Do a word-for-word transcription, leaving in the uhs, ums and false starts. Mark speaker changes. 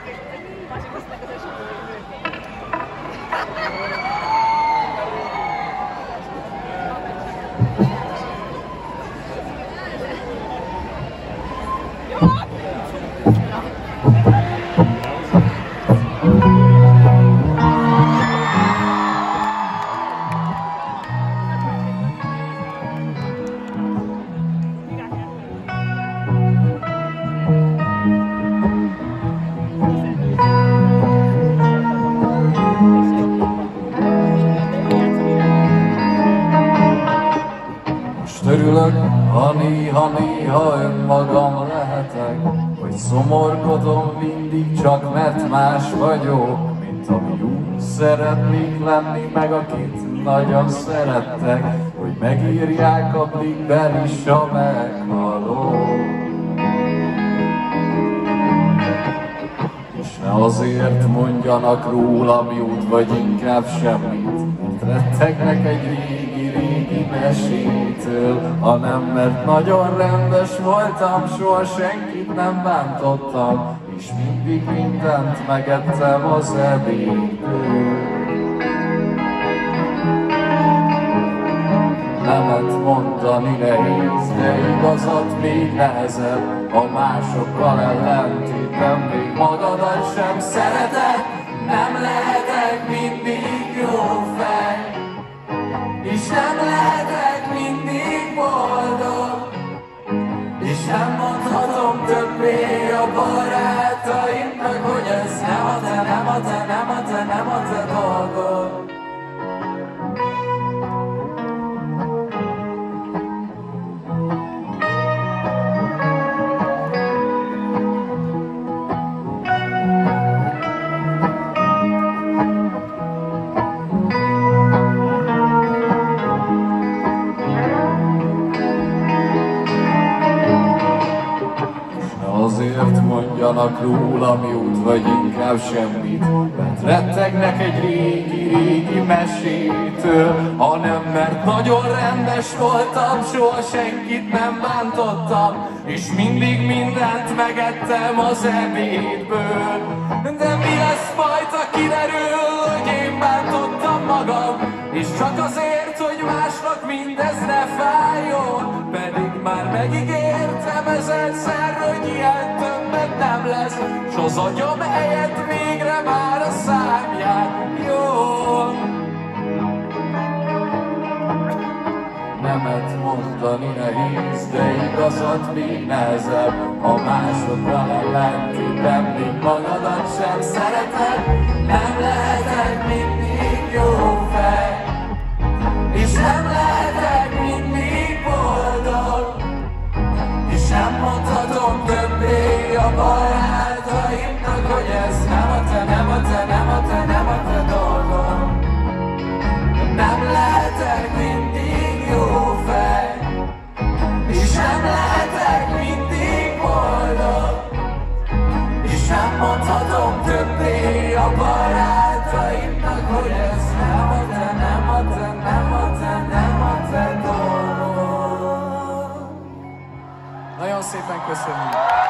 Speaker 1: Örülök, ha néha-néha önmagam lehetek, hogy szomorkodom mindig csak, mert más vagyok, mint ami úgy szeretnék lenni, meg akit nagyon szerettek, hogy megírják a blikben is, ha meghalok. És ne azért mondjanak rólam jót, vagy inkább semmit, mert rettegnek egy régi-régi mesétől, hanem mert nagyon rendes voltam, soha senkit nem bántottam, és mindig mindent megettem az ebédből. Nemet mondani nehéz, de igazat még nehezebb, ha másokkal ellentétben még magadat sem szereted. Nem lehetek mindig jó fej, és nem lehetek mindig boldog, és nem mondhatom többé a barátaimnak, hogy ez nem a te, nem a te, nem a te, nem a te dolgod. Azért mondjanak rólam jót, vagy inkább semmit, mert rettegnek egy régi-régi mesétől, hanem mert nagyon rendes voltam, soha senkit nem bántottam, és mindig mindent megettem az ebédből. De mi lesz majd, ha kiderül, hogy én bántottam magam, és csak azért, hogy másnak mindez ne fájjon, pedig már megígértem ezerszer, hogy ilyen többet nem lesz, s az agyam helyett végre már a számját jól. Nemet mondani nehéz, de igazat még nehezebb, ha másokkal ellentétben még magadat sem szereted. Nem lehetek mindig jó fej, és nem lehetek mindig boldog, és nem mondhatom többé a barátaimnak, hogy ez nem a te, nem a te, nem a te, nem a te dolgod. Nem lehetek mindig jó fej, és nem lehetek mindig boldog, és nem mondhatom többé a barátaimnak, hogy ez nem a te, nem a te, nem a te, nem a te dolgod. Nagyon szépen köszönjük!